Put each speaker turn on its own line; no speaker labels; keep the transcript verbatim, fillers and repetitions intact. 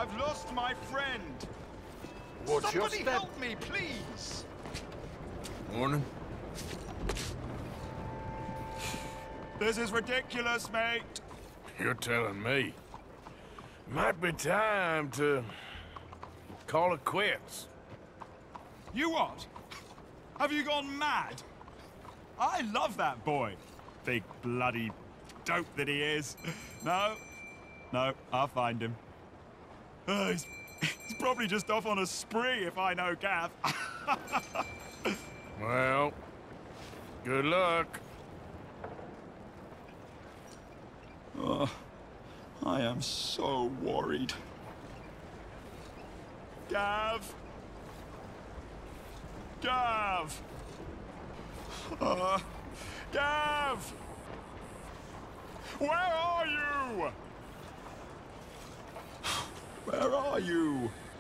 I've lost my friend.
Watch your
Somebody
step.
help me, please.
Morning.
This is ridiculous, mate.
You're telling me. Might be time to call it quits.
You what? Have you gone mad? I love that boy. Big bloody dope that he is. No, no, I'll find him. Uh, he's, he's probably just off on a spree if I know Gav.
Well, good luck.
Oh, I am so worried. Gav! Gav! Uh, Gav! Where are you? Where are you?